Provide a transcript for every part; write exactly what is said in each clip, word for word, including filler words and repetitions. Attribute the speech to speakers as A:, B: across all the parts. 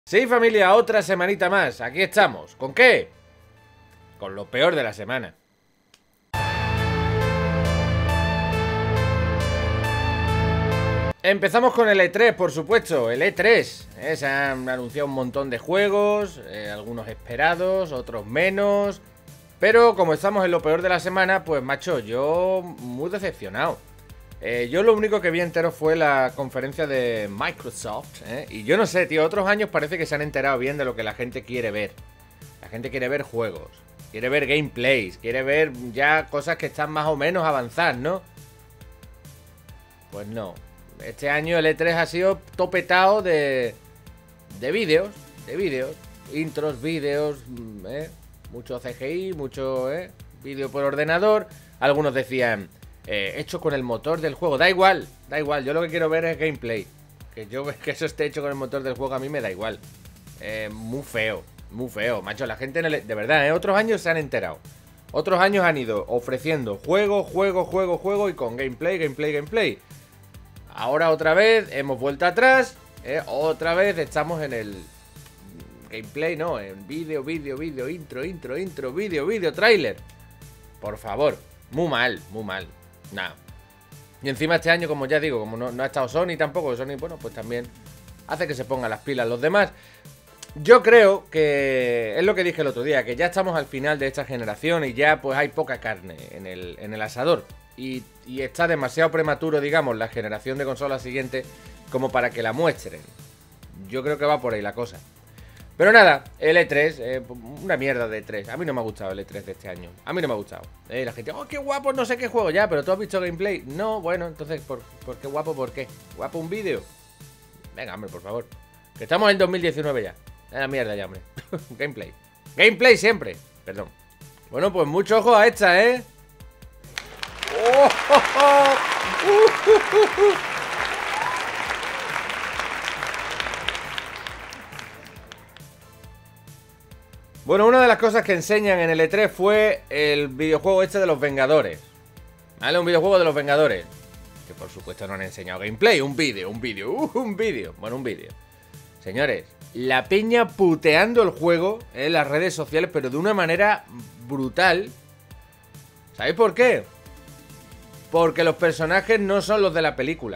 A: Sí, familia, otra semanita más. Aquí estamos. ¿Con qué? Con lo peor de la semana. Empezamos con el E tres, por supuesto. El E tres. ¿eh? Se han anunciado un montón de juegos, eh, algunos esperados, otros menos. Pero como estamos en lo peor de la semana, pues macho, yo muy decepcionado. Eh, yo lo único que vi entero fue la conferencia de Microsoft, ¿eh? Y yo no sé, tío, otros años parece que se han enterado bien de lo que la gente quiere ver. La gente quiere ver juegos, quiere ver gameplays, quiere ver ya cosas que están más o menos avanzadas, ¿no? Pues no. Este año el E tres ha sido topetado de, de vídeos, de vídeos, intros, vídeos, ¿eh? Mucho C G I, mucho ¿eh? vídeo por ordenador. Algunos decían... Eh, hecho con el motor del juego, da igual, da igual, yo lo que quiero ver es gameplay. Que yo que eso esté hecho con el motor del juego a mí me da igual. eh, Muy feo, muy feo, macho, la gente en el, de verdad, ¿eh? Otros años se han enterado. Otros años han ido ofreciendo juego, juego, juego, juego y con gameplay, gameplay, gameplay. Ahora otra vez hemos vuelto atrás, ¿eh? Otra vez estamos en el gameplay, no, en vídeo, vídeo, vídeo, intro, intro, intro, vídeo, vídeo, tráiler. Por favor, muy mal, muy mal. Nada. Y encima este año, como ya digo, como no, no ha estado Sony tampoco, Sony, bueno, pues también hace que se pongan las pilas los demás. Yo creo que es lo que dije el otro día, que ya estamos al final de esta generación y ya pues hay poca carne en el, en el asador. Y, y está demasiado prematuro, digamos, la generación de consolas siguiente como para que la muestren. Yo creo que va por ahí la cosa. Pero nada, el E tres, eh, una mierda de E tres. A mí no me ha gustado el E tres de este año. A mí no me ha gustado. Eh, la gente, oh, qué guapo, no sé qué juego ya, pero tú has visto gameplay. No, bueno, entonces, ¿por, por qué guapo? ¿Por qué? ¿Guapo un vídeo? Venga, hombre, por favor. Que estamos en dos mil diecinueve ya. Es la mierda ya, hombre. Gameplay. Gameplay siempre. Perdón. Bueno, pues mucho ojo a esta, ¿eh? ¡Oh, oh, oh! ¡Uh, uh, uh, uh! Bueno, una de las cosas que enseñan en el E tres fue el videojuego este de los Vengadores. ¿Vale? Un videojuego de los Vengadores. Que por supuesto no han enseñado gameplay. Un vídeo, un vídeo, uh, un vídeo. Bueno, un vídeo. Señores, la peña puteando el juego en las redes sociales, pero de una manera brutal. ¿Sabéis por qué? Porque los personajes no son los de la película.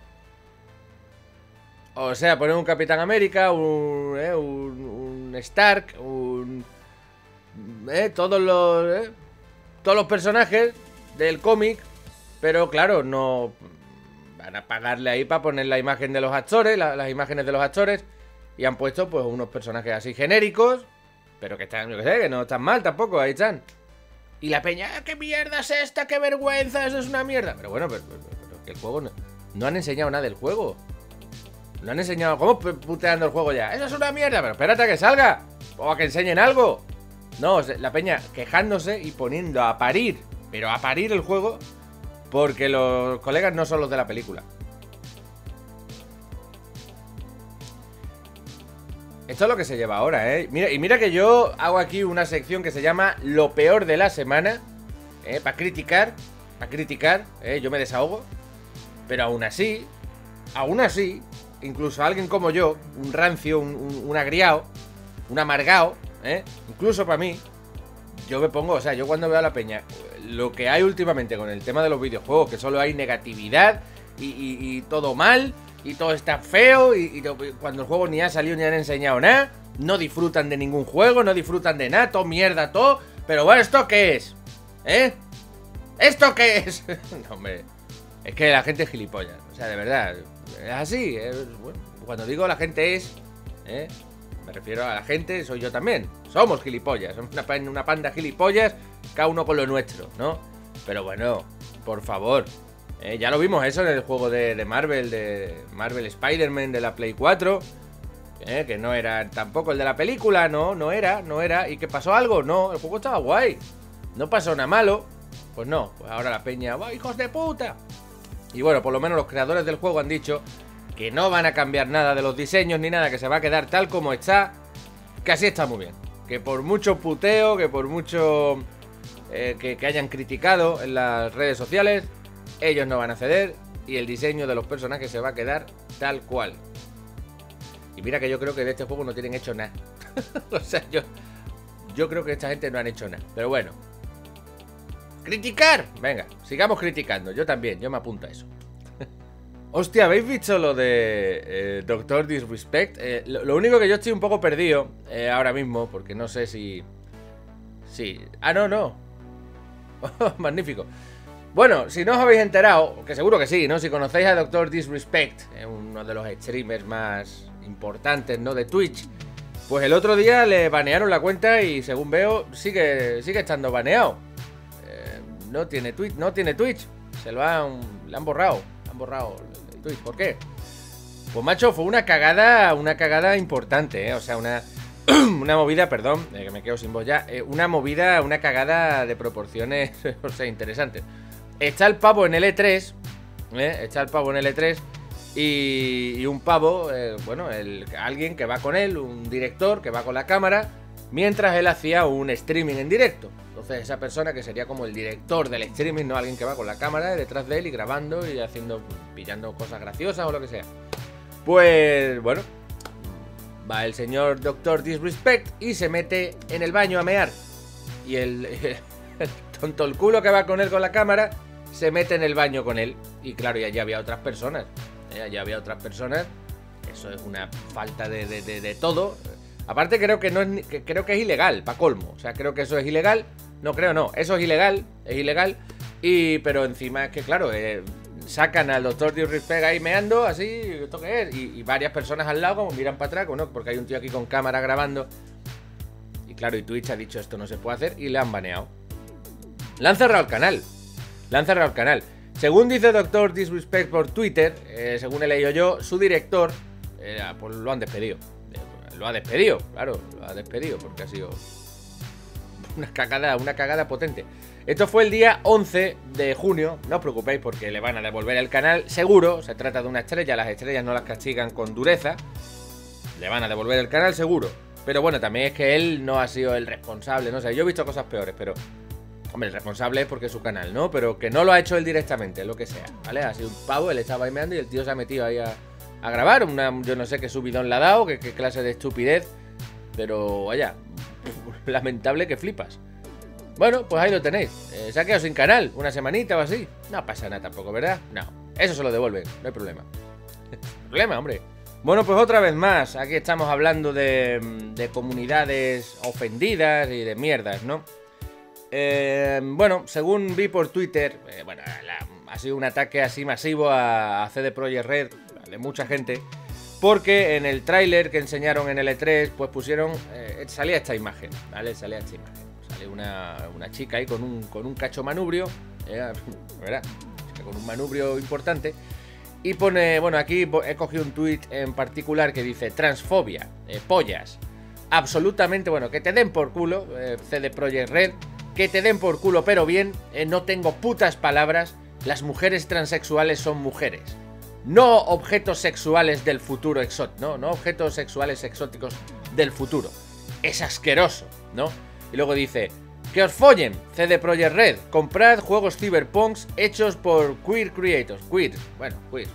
A: O sea, poner un Capitán América, un, eh, un, un Stark, un... Eh, todos los... Eh, todos los personajes del cómic. Pero claro, no... Van a pagarle ahí para poner la imagen de los actores, la, las imágenes de los actores. Y han puesto pues unos personajes así genéricos. Pero que están, yo que sé, que no están mal tampoco, ahí están. Y la peña, ¿qué mierda es esta? ¡Qué vergüenza! Eso es una mierda. Pero bueno, pero, pero, pero que el juego no, no han enseñado nada del juego. No han enseñado... ¿Cómo puteando el juego ya? ¡Eso es una mierda! Pero espérate a que salga. O a que enseñen algo. No, la peña quejándose y poniendo a parir. Pero a parir el juego. Porque los colegas no son los de la película. Esto es lo que se lleva ahora, ¿eh? Mira, y mira que yo hago aquí una sección que se llama Lo peor de la semana. ¿eh? Para criticar. Para criticar. ¿eh? Yo me desahogo. Pero aún así... Aún así... Incluso alguien como yo, un rancio, un, un, un agriado, un amargado, ¿eh? Incluso para mí, yo me pongo, o sea, yo cuando veo a la peña, lo que hay últimamente con el tema de los videojuegos, que solo hay negatividad y, y, y todo mal, y todo está feo, y, y cuando el juego ni ha salido ni han enseñado nada, no disfrutan de ningún juego, no disfrutan de nada, todo mierda, todo, pero bueno, ¿esto qué es? ¿Eh? ¿Esto qué es? No, hombre, es que la gente es gilipollas, o sea, de verdad... Es así, es, bueno, cuando digo la gente es, ¿eh? me refiero a la gente, soy yo también. Somos gilipollas, somos una, una panda de gilipollas, cada uno con lo nuestro, ¿no? Pero bueno, por favor, ¿eh? ya lo vimos eso en el juego de, de Marvel, de Marvel Spider-Man de la Play cuatro, ¿eh? que no era tampoco el de la película, no, no era, no era. ¿Y que pasó algo? No, el juego estaba guay, no pasó nada malo. Pues no, pues ahora la peña, ¡va, hijos de puta! Y bueno, por lo menos los creadores del juego han dicho que no van a cambiar nada de los diseños ni nada, que se va a quedar tal como está, que así está muy bien. Que por mucho puteo, que por mucho eh, que, que hayan criticado en las redes sociales, ellos no van a ceder y el diseño de los personajes se va a quedar tal cual. Y mira que yo creo que de este juego no tienen hecho nada. O sea, yo, yo creo que esta gente no han hecho nada. Pero bueno. ¡Criticar! Venga, sigamos criticando. Yo también, yo me apunto a eso. Hostia, ¿habéis visto lo de eh, Doctor Disrespect? Eh, lo, lo único que yo estoy un poco perdido eh, ahora mismo, porque no sé si... Sí. Ah, no, no. Magnífico. Bueno, si no os habéis enterado, que seguro que sí, ¿no? Si conocéis a Doctor Disrespect, eh, uno de los streamers más importantes, ¿no? De Twitch, pues el otro día le banearon la cuenta y según veo, sigue, sigue estando baneado. Eh, no tiene Twitch, no tiene Twitch. Se lo han, le han borrado, han borrado el Twitch. ¿Por qué? Pues macho, fue una cagada, una cagada importante, ¿eh? O sea, una, una movida, perdón, eh, que me quedo sin voz ya, eh, una movida, una cagada de proporciones, o sea, interesantes. Está el pavo en el E tres, ¿eh? Está el pavo en el E tres y, y un pavo, eh, bueno, el, alguien que va con él, un director que va con la cámara, mientras él hacía un streaming en directo. Entonces esa persona que sería como el director del streaming, no alguien que va con la cámara detrás de él y grabando y haciendo, pillando cosas graciosas o lo que sea. Pues, bueno, va el señor Doctor Disrespect y se mete en el baño a mear. Y el, el tonto el culo que va con él con la cámara se mete en el baño con él. Y claro, ya, ya había otras personas. Ya, ya había otras personas. Eso es una falta de, de, de, de todo. Aparte creo que no es que, creo que es ilegal, pa' colmo. O sea, creo que eso es ilegal. No creo, no. Eso es ilegal. Es ilegal. Y, pero encima es que, claro, eh, sacan al Doctor Disrespect ahí meando, así, ¿esto qué es? Y, y varias personas al lado como miran para atrás, ¿no? Porque hay un tío aquí con cámara grabando. Y claro, y Twitch ha dicho esto no se puede hacer y le han baneado. Le han cerrado el canal. Le han cerrado el canal. Según dice Doctor Disrespect por Twitter, eh, según he leído yo, su director, eh, pues lo han despedido. Eh, lo ha despedido, claro, lo ha despedido porque ha sido una cagada, una cagada potente. Esto fue el día once de junio, no os preocupéis porque le van a devolver el canal, seguro, se trata de una estrella, las estrellas no las castigan con dureza, le van a devolver el canal seguro. Pero bueno, también es que él no ha sido el responsable, no sé, yo he visto cosas peores, pero... Hombre, el responsable es porque es su canal, ¿no? Pero que no lo ha hecho él directamente, lo que sea, ¿vale? Ha sido un pavo, él estaba meando y el tío se ha metido ahí a, a grabar. Una, yo no sé qué subidón le ha dado, qué, qué clase de estupidez. Pero, vaya, lamentable que flipas. Bueno, pues ahí lo tenéis. Eh, se ha quedado sin canal, una semanita o así. No pasa nada tampoco, ¿verdad? No, eso se lo devuelven, no hay problema. No hay problema, hombre. Bueno, pues otra vez más, aquí estamos hablando de, de comunidades ofendidas y de mierdas, ¿no? Eh, bueno, según vi por Twitter, eh, bueno, la, ha sido un ataque así masivo a, a C D Projekt Red, de mucha gente, porque en el tráiler que enseñaron en el E tres, pues pusieron, eh, salía esta imagen, ¿vale? Salía esta imagen, sale una, una chica ahí con un, con un cacho manubrio, eh, ¿verdad? Con un manubrio importante, y pone, bueno, aquí he cogido un tweet en particular que dice, transfobia, eh, pollas, absolutamente, bueno, que te den por culo, eh, C D Projekt Red, que te den por culo, pero bien, eh, no tengo putas palabras, las mujeres transexuales son mujeres. No objetos sexuales del futuro exótico, no, no objetos sexuales exóticos del futuro. Es asqueroso, ¿no? Y luego dice, que os follen, C D Projekt Red, comprad juegos cyberpunks hechos por queer creators. Queer, bueno, queer.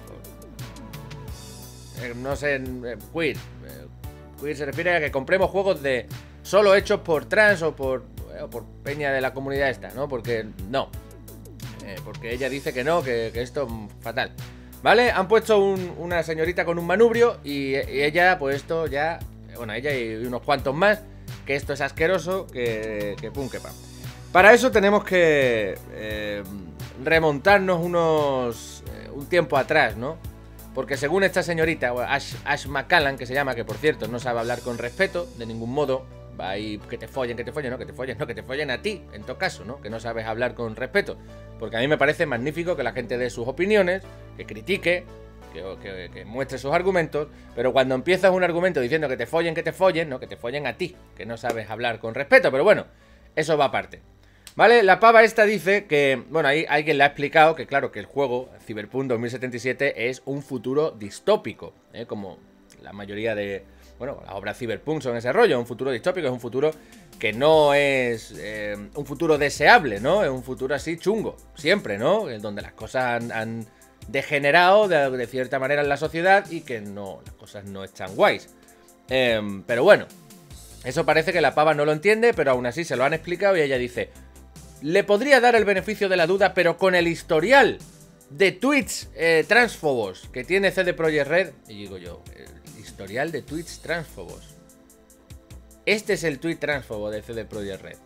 A: Eh, no sé, eh, queer. Eh, queer se refiere a que compremos juegos de solo hechos por trans o por... o por peña de la comunidad esta, ¿no? Porque no, eh, porque ella dice que no, que, que esto es fatal, ¿vale? Han puesto un, una señorita con un manubrio y, y ella, pues esto ya, bueno, ella y unos cuantos más, que esto es asqueroso, que, que pum, que pam. Para eso tenemos que eh, remontarnos unos, eh, un tiempo atrás, ¿no? Porque según esta señorita, Ash, Ash McCallan, que se llama, que por cierto no sabe hablar con respeto, de ningún modo, va ahí, que te follen, que te follen, no, que te follen, no, que te follen a ti, en todo caso, ¿no? Que no sabes hablar con respeto. Porque a mí me parece magnífico que la gente dé sus opiniones, que critique, que, que, que muestre sus argumentos, pero cuando empiezas un argumento diciendo que te follen, que te follen, no, que te follen a ti, que no sabes hablar con respeto, pero bueno, eso va aparte. ¿Vale? La pava esta dice que, bueno, ahí alguien le ha explicado que claro, que el juego Cyberpunk dos mil setenta y siete es un futuro distópico, ¿eh? Como la mayoría de... Bueno, las obras Cyberpunk son ese rollo, un futuro distópico, es un futuro que no es eh, un futuro deseable, ¿no? Es un futuro así chungo, siempre, ¿no? En donde las cosas han, han, degenerado de, de cierta manera en la sociedad y que no, las cosas no están guays. Eh, pero bueno, eso parece que la pava no lo entiende, pero aún así se lo han explicado y ella dice: le podría dar el beneficio de la duda, pero con el historial de tweets eh, transfobos que tiene C D Projekt Red. Y digo yo, el historial de tweets transfobos. Este es el tweet transfobo de C D Projekt Red.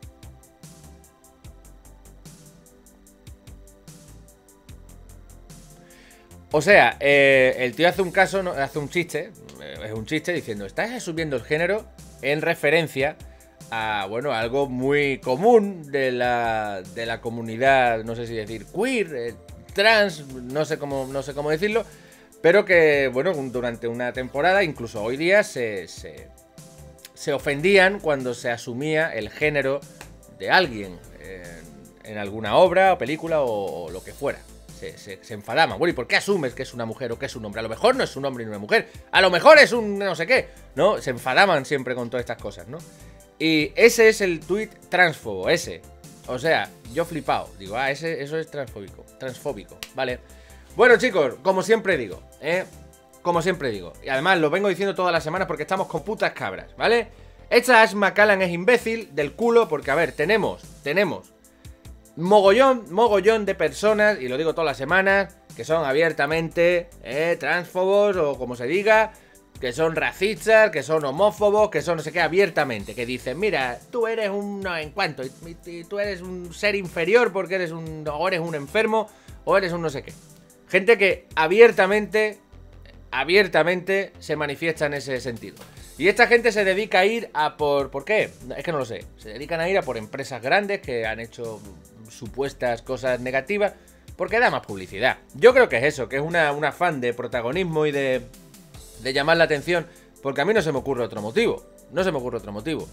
A: O sea, eh, el tío hace un caso, no, hace un chiste, eh, es un chiste diciendo: estás asumiendo el género en referencia a, bueno, algo muy común de la, de la comunidad, no sé si decir queer, eh, trans, no sé cómo, no sé cómo decirlo, pero que, bueno, durante una temporada, incluso hoy día, se, se, se ofendían cuando se asumía el género de alguien en, en alguna obra o película o, o lo que fuera. Se, se, se enfadaban. Bueno, ¿y por qué asumes que es una mujer o que es un hombre? A lo mejor no es un hombre ni una mujer. A lo mejor es un no sé qué, ¿no? Se enfadaban siempre con todas estas cosas, ¿no? Y ese es el tuit transfobo, ese. O sea, yo flipado. Digo, ah, ese, eso es transfóbico. Transfóbico, ¿vale? Bueno, chicos, como siempre digo, ¿eh? Como siempre digo. Y además lo vengo diciendo todas las semanas porque estamos con putas cabras, ¿vale? Esta Ash McCallan es imbécil del culo porque, a ver, tenemos, tenemos mogollón, mogollón de personas, y lo digo todas las semanas, que son abiertamente eh, transfobos o como se diga, que son racistas, que son homófobos, que son no sé qué, abiertamente, que dicen: mira, tú eres un no en cuanto, y, y tú eres un ser inferior porque eres un, o eres un enfermo, o eres un no sé qué. Gente que abiertamente, abiertamente se manifiesta en ese sentido. Y esta gente se dedica a ir a por... ¿Por qué? Es que no lo sé. Se dedican a ir a por empresas grandes que han hecho supuestas cosas negativas porque da más publicidad. Yo creo que es eso, que es una, un afán de protagonismo y de, de llamar la atención, porque a mí no se me ocurre otro motivo. No se me ocurre otro motivo.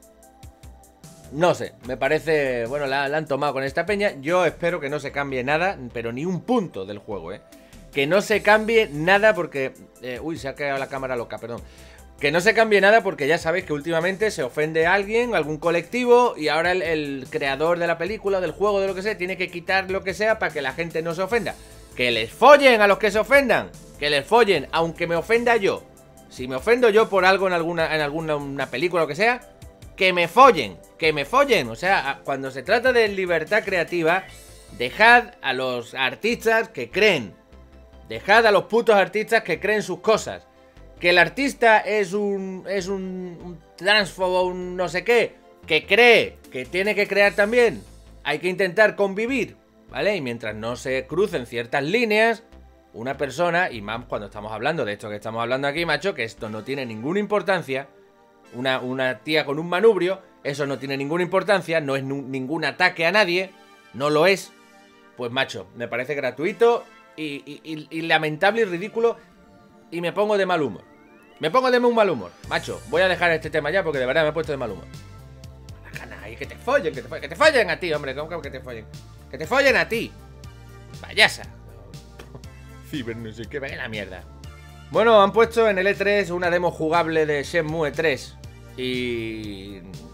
A: No sé, me parece... Bueno, la, la han tomado con esta peña. Yo espero que no se cambie nada, pero ni un punto del juego, ¿eh? Que no se cambie nada porque... Eh, uy, se ha quedado la cámara loca, perdón. Que no se cambie nada porque ya sabéis que últimamente se ofende a alguien, algún colectivo, y ahora el, el creador de la película, del juego, de lo que sea, tiene que quitar lo que sea para que la gente no se ofenda. Que les follen a los que se ofendan. Que les follen, aunque me ofenda yo. Si me ofendo yo por algo en alguna, en alguna una película o lo que sea, que me follen, que me follen. O sea, cuando se trata de libertad creativa, dejad a los artistas que creen. Dejad a los putos artistas que creen sus cosas. Que el artista es un es un, un transfobo, un no sé qué, que cree que tiene que crear también, hay que intentar convivir, ¿vale? Y mientras no se crucen ciertas líneas, una persona, y más cuando estamos hablando de esto que estamos hablando aquí, macho, que esto no tiene ninguna importancia, una, una tía con un manubrio, eso no tiene ninguna importancia, no es ningún ataque a nadie, no lo es, pues macho, me parece gratuito y, y, y, y lamentable y ridículo, y me pongo de mal humor. Me pongo de un mal humor. Macho, voy a dejar este tema ya porque de verdad me he puesto de mal humor. La gana ahí, que te follen, que te follen, que te follen a ti, hombre. ¿Cómo que te follen? Que te follen a ti. Payasa. Ciber no sé qué, vaya la mierda. Bueno, han puesto en el E tres una demo jugable de Shenmue tres. Y...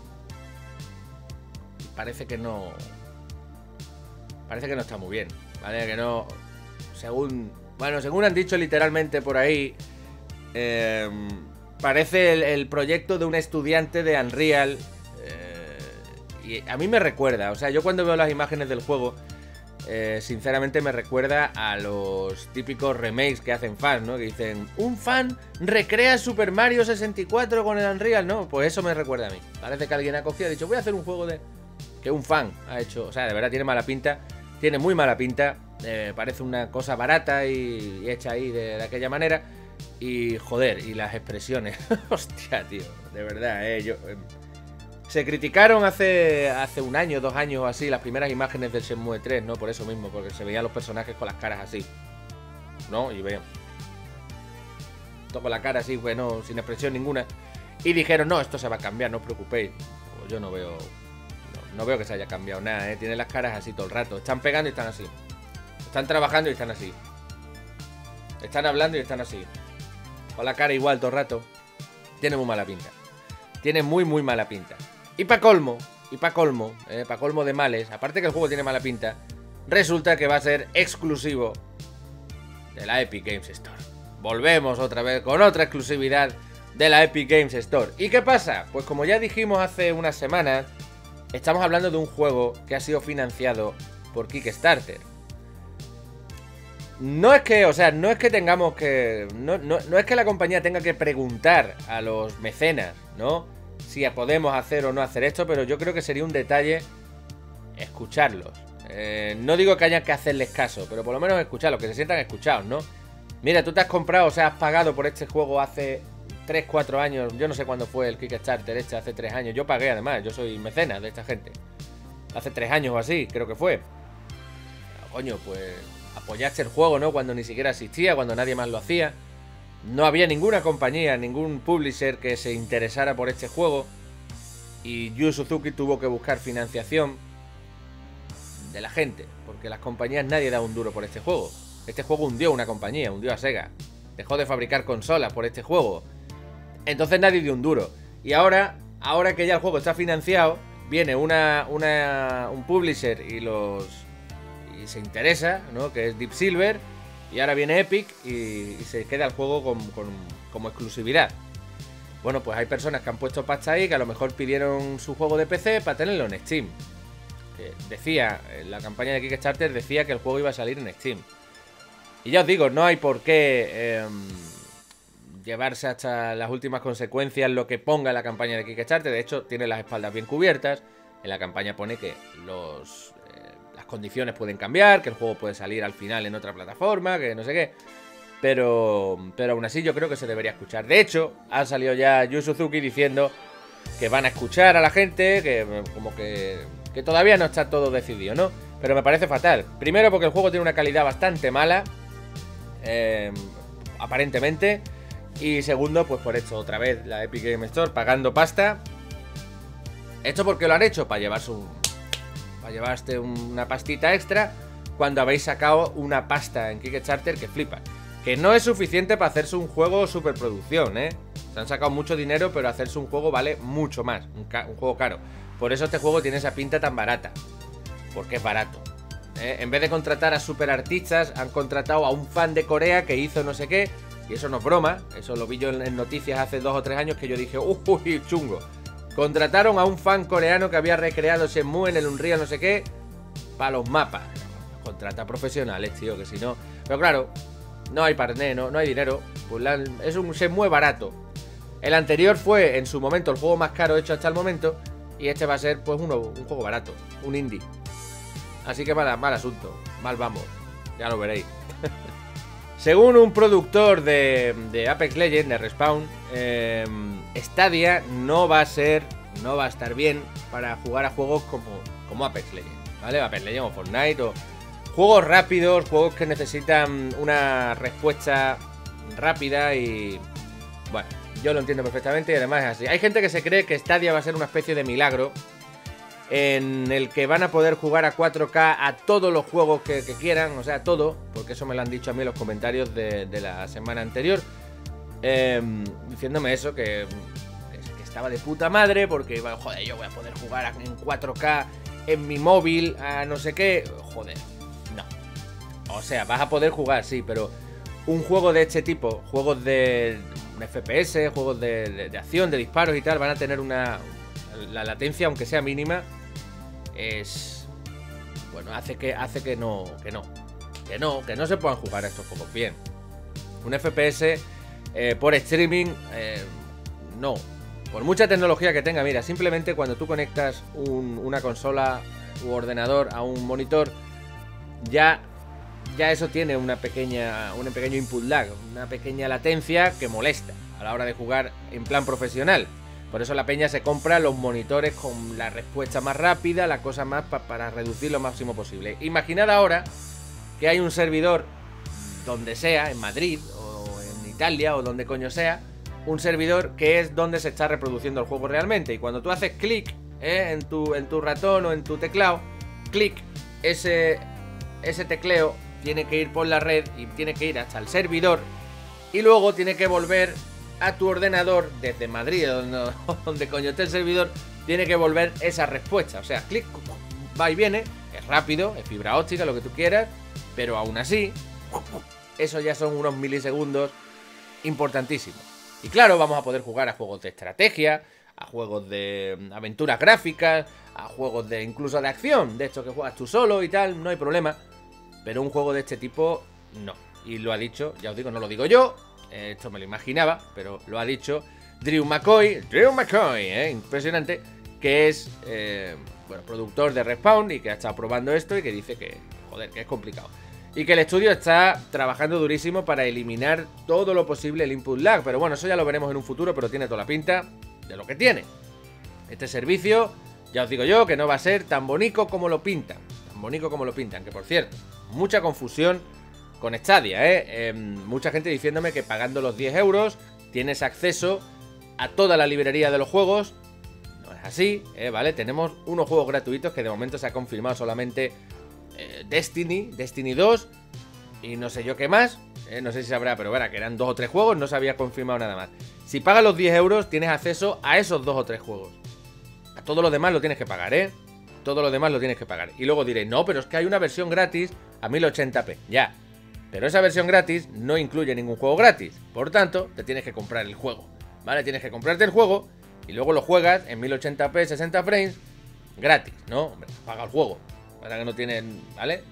A: parece que no... Parece que no está muy bien, ¿vale? Que no... Según... Bueno, según han dicho literalmente por ahí... Eh, parece el, el proyecto de un estudiante de Unreal. Eh, y a mí me recuerda, o sea, yo cuando veo las imágenes del juego, eh, sinceramente me recuerda a los típicos remakes que hacen fans, ¿no? Que dicen, un fan recrea Super Mario sesenta y cuatro con el Unreal, ¿no? Pues eso me recuerda a mí. Parece que alguien ha cogido y ha dicho, voy a hacer un juego de... Que un fan ha hecho, o sea, de verdad tiene mala pinta. Tiene muy mala pinta. Eh, parece una cosa barata y, y hecha ahí de, de aquella manera. Y joder, y las expresiones. Hostia, tío, de verdad, eh, yo, eh, se criticaron hace, hace un año, dos años o así, las primeras imágenes del Shenmue tres, ¿no? Por eso mismo, porque se veían los personajes con las caras así, ¿no? Y vean, con la cara así, bueno, sin expresión ninguna. Y dijeron, no, esto se va a cambiar, no os preocupéis. Pues yo no veo, no, no veo que se haya cambiado nada, ¿eh? Tienen las caras así todo el rato, están pegando y están así. Están trabajando y están así. Están hablando y están así. Con la cara igual todo el rato. Tiene muy mala pinta. Tiene muy muy mala pinta. Y pa' colmo, y pa' colmo, eh, pa' colmo de males, aparte que el juego tiene mala pinta, resulta que va a ser exclusivo de la Epic Games Store. Volvemos otra vez con otra exclusividad de la Epic Games Store. ¿Y qué pasa? Pues como ya dijimos hace unas semanas, estamos hablando de un juego que ha sido financiado por Kickstarter. No es que, o sea, no es que tengamos que... No, no, no es que la compañía tenga que preguntar a los mecenas, ¿no? Si podemos hacer o no hacer esto, pero yo creo que sería un detalle escucharlos. Eh, no digo que haya que hacerles caso, pero por lo menos escucharlos, que se sientan escuchados, ¿no? Mira, tú te has comprado, o sea, has pagado por este juego hace tres, cuatro años. Yo no sé cuándo fue el Kickstarter este, hace tres años. Yo pagué además, yo soy mecenas de esta gente. Hace tres años o así, creo que fue. Coño, pues apoyaste el juego, ¿no? Cuando ni siquiera existía, cuando nadie más lo hacía. No había ninguna compañía, ningún publisher que se interesara por este juego. Y Yu Suzuki tuvo que buscar financiación de la gente, porque las compañías nadie da un duro por este juego. Este juego hundió una compañía, hundió a Sega. Dejó de fabricar consolas por este juego. Entonces nadie dio un duro. Y ahora, ahora que ya el juego está financiado, viene una, una un publisher y los y se interesa, ¿no? Que es Deep Silver. Y ahora viene Epic y, y se queda el juego con, con, como exclusividad. Bueno, pues hay personas que han puesto pasta ahí, que a lo mejor pidieron su juego de P C para tenerlo en Steam. Que decía, en la campaña de Kickstarter decía que el juego iba a salir en Steam. Y ya os digo, no hay por qué eh, llevarse hasta las últimas consecuencias lo que ponga la campaña de Kickstarter. De hecho, tiene las espaldas bien cubiertas. En la campaña pone que los, eh, las condiciones pueden cambiar, que el juego puede salir al final en otra plataforma, que no sé qué. Pero, pero aún así yo creo que se debería escuchar. De hecho, ha salido ya Yu Suzuki diciendo que van a escuchar a la gente, que como que, que todavía no está todo decidido, ¿no? Pero me parece fatal. Primero porque el juego tiene una calidad bastante mala. Eh, aparentemente. Y segundo, pues por esto, otra vez la Epic Games Store pagando pasta. Esto porque lo han hecho para llevarse un, para llevarse una pastita extra cuando habéis sacado una pasta en Kickstarter que flipa. Que no es suficiente para hacerse un juego superproducción, ¿eh? Se han sacado mucho dinero, pero hacerse un juego vale mucho más. Un, un juego caro. Por eso este juego tiene esa pinta tan barata. Porque es barato. ¿Eh? En vez de contratar a super artistas, han contratado a un fan de Corea que hizo no sé qué. Y eso no es broma. Eso lo vi yo en noticias hace dos o tres años que yo dije, uy, chungo. Contrataron a un fan coreano que había recreado Shenmue en el Unreal no sé qué para los mapas. Contrata profesionales, tío, que si no... Pero claro, no hay parné, no, no hay dinero. Pues la, es un Shenmue barato. El anterior fue en su momento el juego más caro hecho hasta el momento. Y este va a ser pues uno, un juego barato, un indie. Así que mal, mal asunto, mal vamos, ya lo veréis. Según un productor de, de Apex Legends, de Respawn, eh, Stadia no va a ser, no va a estar bien para jugar a juegos como, como Apex Legends, ¿vale? Apex Legends o Fortnite o juegos rápidos, juegos que necesitan una respuesta rápida y... Bueno, yo lo entiendo perfectamente y además es así. Hay gente que se cree que Stadia va a ser una especie de milagro en el que van a poder jugar a cuatro K a todos los juegos que, que quieran, o sea, todo, porque eso me lo han dicho a mí en los comentarios de, de la semana anterior, eh, diciéndome eso, que, que estaba de puta madre, porque, bueno, joder, yo voy a poder jugar en cuatro K en mi móvil a no sé qué, joder, no. O sea, vas a poder jugar, sí, pero un juego de este tipo, juegos de un F P S, juegos de, de, de acción, de disparos y tal, van a tener una... La latencia, aunque sea mínima, es... Bueno, hace que hace que no, que no, que no, que no se puedan jugar a estos juegos bien. Un F P S eh, por streaming, eh, no. Por mucha tecnología que tenga, mira, simplemente cuando tú conectas un, una consola u ordenador a un monitor, ya, ya eso tiene una pequeña, un pequeño input lag, una pequeña latencia que molesta a la hora de jugar en plan profesional. Por eso la peña se compra los monitores con la respuesta más rápida, la cosa más pa para reducir lo máximo posible. Imaginad ahora que hay un servidor donde sea, en Madrid o en Italia o donde coño sea, un servidor que es donde se está reproduciendo el juego realmente. Y cuando tú haces clic ¿eh? en, tu, en tu ratón o en tu teclado, clic, ese, ese tecleo tiene que ir por la red y tiene que ir hasta el servidor y luego tiene que volver a tu ordenador desde Madrid, donde, donde coño esté el servidor, tiene que volver esa respuesta. O sea, clic, va y viene, es rápido, es fibra óptica, lo que tú quieras, pero aún así, eso ya son unos milisegundos importantísimos. Y claro, vamos a poder jugar a juegos de estrategia, a juegos de aventuras gráficas, a juegos de incluso de acción, de estos que juegas tú solo y tal, no hay problema. Pero un juego de este tipo, no. Y lo ha dicho, ya os digo, no lo digo yo, esto me lo imaginaba, pero lo ha dicho Drew McCoy, Drew McCoy, ¿eh? Impresionante, que es, eh, bueno, productor de Respawn y que ha estado probando esto y que dice que, joder, que es complicado. Y que el estudio está trabajando durísimo para eliminar todo lo posible el input lag. Pero bueno, eso ya lo veremos en un futuro, pero tiene toda la pinta de lo que tiene. Este servicio, ya os digo yo, que no va a ser tan bonito como lo pintan. Tan bonito como lo pintan, que por cierto, mucha confusión con Stadia, ¿eh? eh mucha gente diciéndome que pagando los diez euros tienes acceso a toda la librería de los juegos. No es así, ¿eh? ¿Vale? Tenemos unos juegos gratuitos que de momento se ha confirmado solamente eh, Destiny, Destiny dos y no sé yo qué más, eh, no sé si sabrá, pero verá que eran dos o tres juegos, no se había confirmado nada más. Si pagas los diez euros tienes acceso a esos dos o tres juegos. A todo lo demás lo tienes que pagar, ¿eh? Todo lo demás lo tienes que pagar. Y luego diré, no, pero es que hay una versión gratis a mil ochenta p, ya. Pero esa versión gratis no incluye ningún juego gratis. Por tanto, te tienes que comprar el juego, ¿vale? Tienes que comprarte el juego y luego lo juegas en mil ochenta p, sesenta frames, gratis, ¿no? Hombre, paga el juego. Para que no tienen, ¿vale? Eh,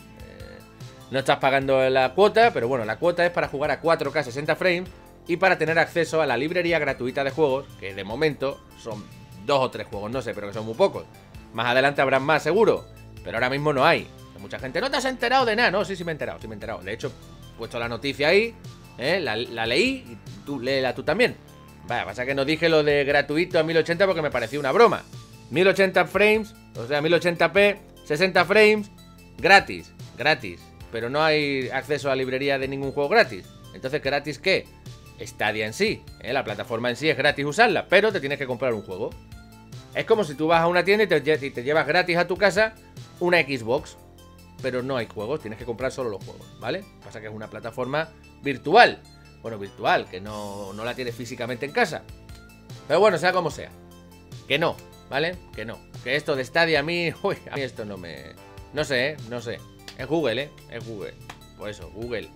A: no estás pagando la cuota, pero bueno, la cuota es para jugar a cuatro K sesenta frames y para tener acceso a la librería gratuita de juegos, que de momento son dos o tres juegos, no sé, pero que son muy pocos. Más adelante habrán más, seguro, pero ahora mismo no hay. Mucha gente, ¿no te has enterado de nada? No, sí, sí me he enterado, sí me he enterado. De hecho, he puesto la noticia ahí, ¿eh? la, la leí y tú léela tú también. Vaya, pasa que no dije lo de gratuito a mil ochenta porque me pareció una broma. mil ochenta frames, o sea, mil ochenta p, sesenta frames, gratis, gratis. Pero no hay acceso a la librería de ningún juego gratis. Entonces, ¿gratis qué? Stadia en sí, ¿eh? La plataforma en sí es gratis usarla, pero te tienes que comprar un juego. Es como si tú vas a una tienda y te, y te llevas gratis a tu casa una Xbox. Pero no hay juegos, tienes que comprar solo los juegos, ¿vale? Pasa que es una plataforma virtual. Bueno, virtual, que no, no la tienes físicamente en casa. Pero bueno, sea como sea. Que no, ¿vale? Que no. Que esto de Stadia a mí... Uy, a mí esto no me... No sé, ¿eh? No sé. Es Google, ¿eh? Es Google. Pues eso, Google.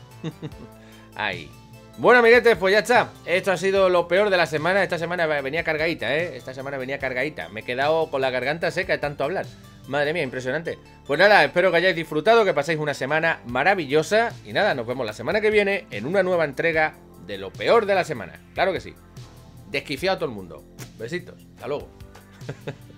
A: Ahí. Bueno, amiguetes, pues ya está. Esto ha sido lo peor de la semana. Esta semana venía cargadita, ¿eh? Esta semana venía cargadita. Me he quedado con la garganta seca de tanto hablar. Madre mía, impresionante. Pues nada, espero que hayáis disfrutado, que paséis una semana maravillosa. Y nada, nos vemos la semana que viene en una nueva entrega de lo peor de la semana. Claro que sí. Desquiciado todo el mundo. Besitos. Hasta luego.